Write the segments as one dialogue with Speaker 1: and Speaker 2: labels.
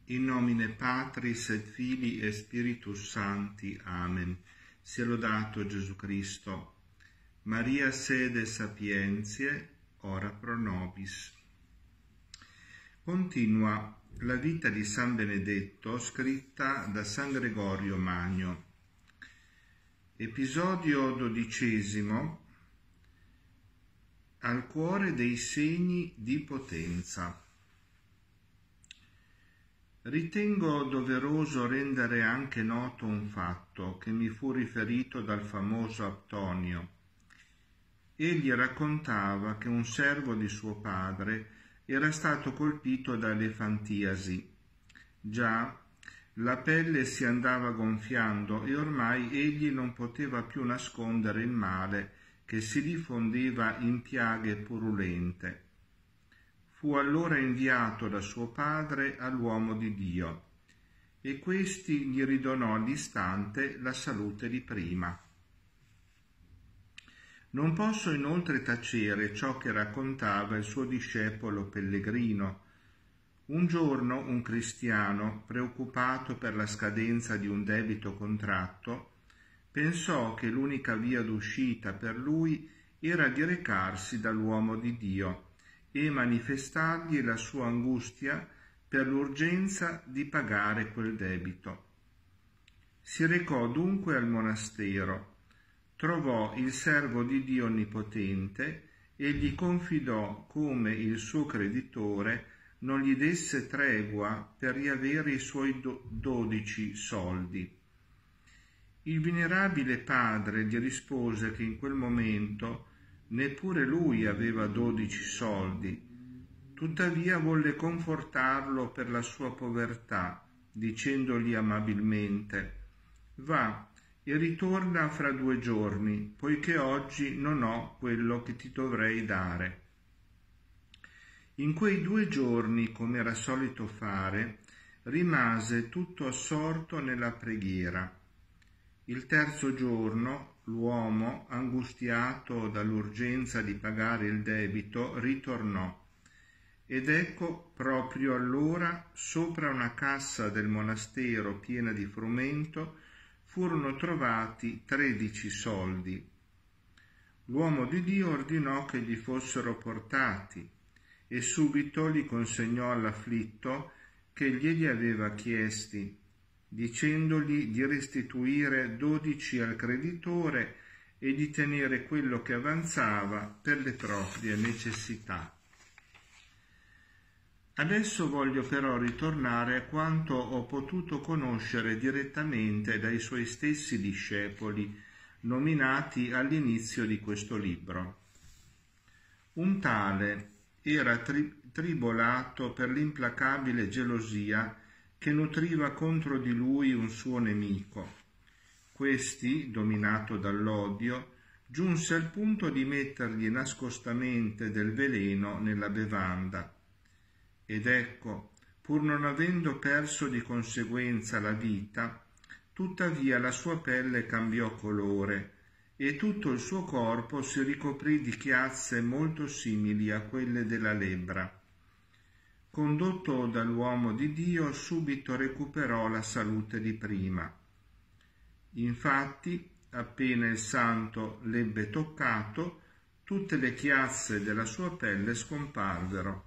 Speaker 1: In nomine Patris et Filii et Spiritus Sancti. Amen. Sia lodato Gesù Cristo. Maria sede sapientiae, ora pro nobis. Continua la vita di San Benedetto scritta da San Gregorio Magno. Episodio 12. Al cuore dei segni di potenza. Ritengo doveroso rendere anche noto un fatto che mi fu riferito dal famoso Aptonio. Egli raccontava che un servo di suo padre era stato colpito da elefantiasi. Già la pelle si andava gonfiando e ormai egli non poteva più nascondere il male che si diffondeva in piaghe purulente. Fu allora inviato da suo padre all'uomo di Dio, e questi gli ridonò all'istante la salute di prima. Non posso inoltre tacere ciò che raccontava il suo discepolo Pellegrino. Un giorno un cristiano, preoccupato per la scadenza di un debito contratto, pensò che l'unica via d'uscita per lui era di recarsi dall'uomo di Dio e manifestargli la sua angustia per l'urgenza di pagare quel debito. Si recò dunque al monastero, trovò il servo di Dio Onnipotente e gli confidò come il suo creditore non gli desse tregua per riavere i suoi 12 soldi. Il venerabile padre gli rispose che in quel momento neppure lui aveva 12 soldi, tuttavia volle confortarlo per la sua povertà, dicendogli amabilmente: «Va e ritorna fra 2 giorni, poiché oggi non ho quello che ti dovrei dare». In quei 2 giorni, come era solito fare, rimase tutto assorto nella preghiera. Il 3° giorno l'uomo, angustiato dall'urgenza di pagare il debito, ritornò, ed ecco proprio allora sopra una cassa del monastero piena di frumento furono trovati 13 soldi. L'uomo di Dio ordinò che gli fossero portati e subito li consegnò all'afflitto che glieli aveva chiesti, dicendogli di restituire 12 al creditore e di tenere quello che avanzava per le proprie necessità. Adesso voglio però ritornare a quanto ho potuto conoscere direttamente dai suoi stessi discepoli, nominati all'inizio di questo libro. Un tale era tribolato per l'implacabile gelosia che nutriva contro di lui un suo nemico. Questi, dominato dall'odio, giunse al punto di mettergli nascostamente del veleno nella bevanda. Ed ecco, pur non avendo perso di conseguenza la vita, tuttavia la sua pelle cambiò colore e tutto il suo corpo si ricoprì di chiazze molto simili a quelle della lebbra. Condotto dall'uomo di Dio, subito recuperò la salute di prima. Infatti, appena il santo l'ebbe toccato, tutte le chiazze della sua pelle scomparvero.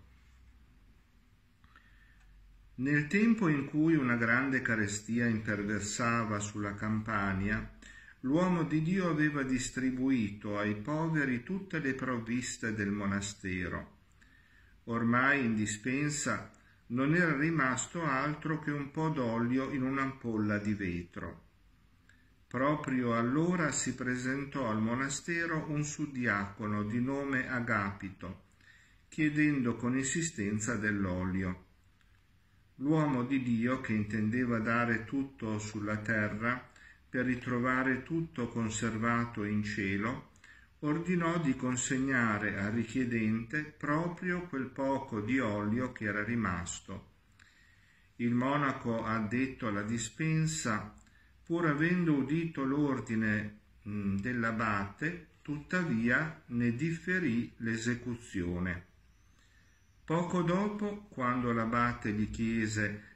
Speaker 1: Nel tempo in cui una grande carestia imperversava sulla Campania, l'uomo di Dio aveva distribuito ai poveri tutte le provviste del monastero. Ormai in dispensa non era rimasto altro che un po' d'olio in un'ampolla di vetro. Proprio allora si presentò al monastero un suddiacono di nome Agapito, chiedendo con insistenza dell'olio. L'uomo di Dio, che intendeva dare tutto sulla terra per ritrovare tutto conservato in cielo, ordinò di consegnare al richiedente proprio quel poco di olio che era rimasto. Il monaco addetto alla dispensa, pur avendo udito l'ordine dell'abate, tuttavia ne differì l'esecuzione. Poco dopo, quando l'abate gli chiese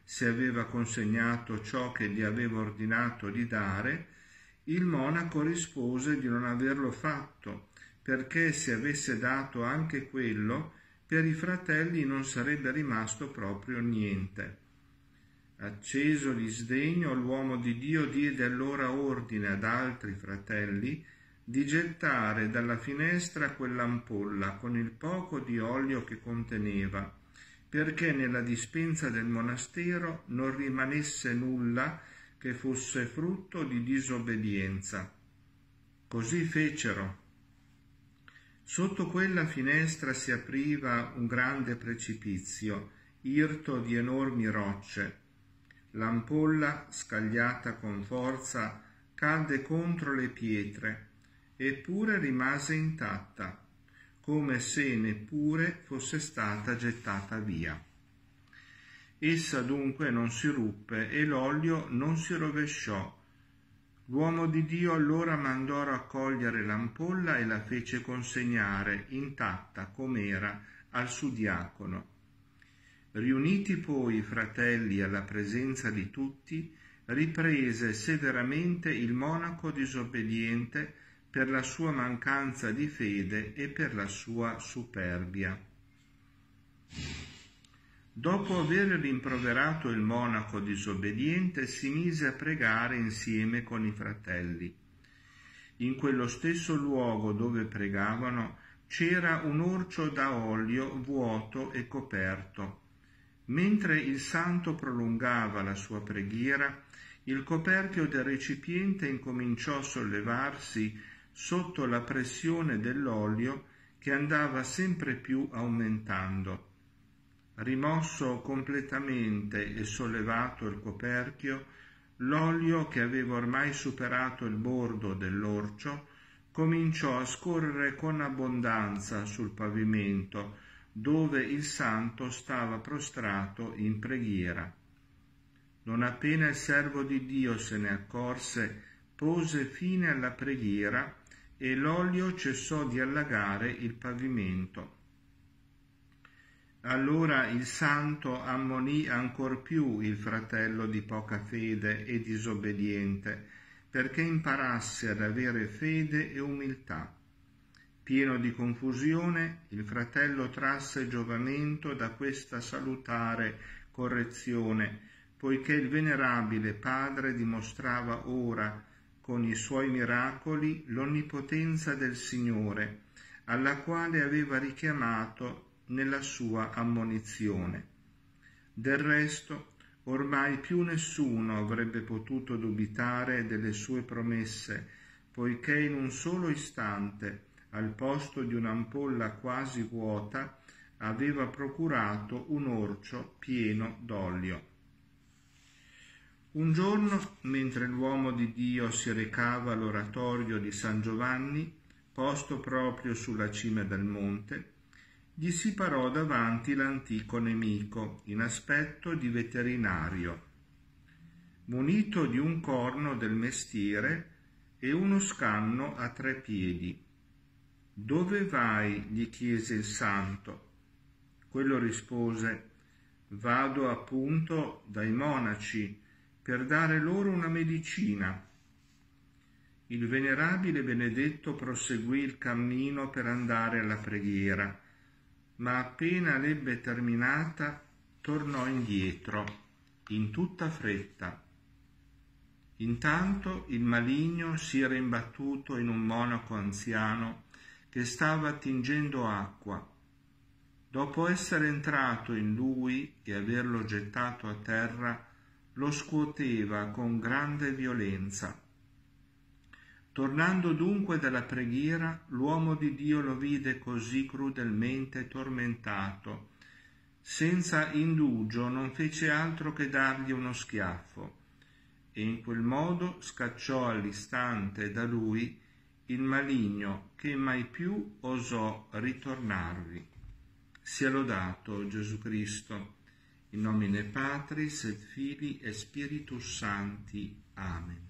Speaker 1: se aveva consegnato ciò che gli aveva ordinato di dare, il monaco rispose di non averlo fatto, perché se avesse dato anche quello, per i fratelli non sarebbe rimasto proprio niente. Acceso di sdegno, l'uomo di Dio diede allora ordine ad altri fratelli di gettare dalla finestra quell'ampolla con il poco di olio che conteneva, perché nella dispensa del monastero non rimanesse nulla che fosse frutto di disobbedienza. Così fecero. Sotto quella finestra si apriva un grande precipizio, irto di enormi rocce. L'ampolla, scagliata con forza, cadde contro le pietre, eppure rimase intatta, come se neppure fosse stata gettata via. Essa dunque non si ruppe e l'olio non si rovesciò. L'uomo di Dio allora mandò raccogliere l'ampolla e la fece consegnare, intatta com'era, al suddiacono. Riuniti poi i fratelli alla presenza di tutti, riprese severamente il monaco disobbediente per la sua mancanza di fede e per la sua superbia. Dopo aver rimproverato il monaco disobbediente, si mise a pregare insieme con i fratelli. In quello stesso luogo dove pregavano c'era un orcio da olio vuoto e coperto. Mentre il santo prolungava la sua preghiera, il coperchio del recipiente incominciò a sollevarsi sotto la pressione dell'olio che andava sempre più aumentando. Rimosso completamente e sollevato il coperchio, l'olio, che aveva ormai superato il bordo dell'orcio, cominciò a scorrere con abbondanza sul pavimento, dove il santo stava prostrato in preghiera. Non appena il servo di Dio se ne accorse, pose fine alla preghiera e l'olio cessò di allagare il pavimento. Allora il santo ammonì ancor più il fratello di poca fede e disobbediente, perché imparasse ad avere fede e umiltà. Pieno di confusione, il fratello trasse giovamento da questa salutare correzione, poiché il venerabile padre dimostrava ora, con i suoi miracoli, l'onnipotenza del Signore, alla quale aveva richiamato nella sua ammonizione. Del resto, ormai più nessuno avrebbe potuto dubitare delle sue promesse, poiché in un solo istante, al posto di un'ampolla quasi vuota, aveva procurato un orcio pieno d'olio. Un giorno, mentre l'uomo di Dio si recava all'oratorio di San Giovanni, posto proprio sulla cima del monte, gli si parò davanti l'antico nemico, in aspetto di veterinario, munito di un corno del mestiere e uno scanno a 3 piedi. «Dove vai?» gli chiese il santo. Quello rispose: «Vado appunto dai monaci per dare loro una medicina». Il venerabile Benedetto proseguì il cammino per andare alla preghiera, ma appena l'ebbe terminata tornò indietro, in tutta fretta. Intanto il maligno si era imbattuto in un monaco anziano che stava attingendo acqua. Dopo essere entrato in lui e averlo gettato a terra, lo scuoteva con grande violenza. Tornando dunque dalla preghiera, l'uomo di Dio lo vide così crudelmente tormentato. Senza indugio non fece altro che dargli uno schiaffo, e in quel modo scacciò all'istante da lui il maligno, che mai più osò ritornarvi. Sia lodato Gesù Cristo. In nomine Patris et Filii et Spiritus Sancti. Amen.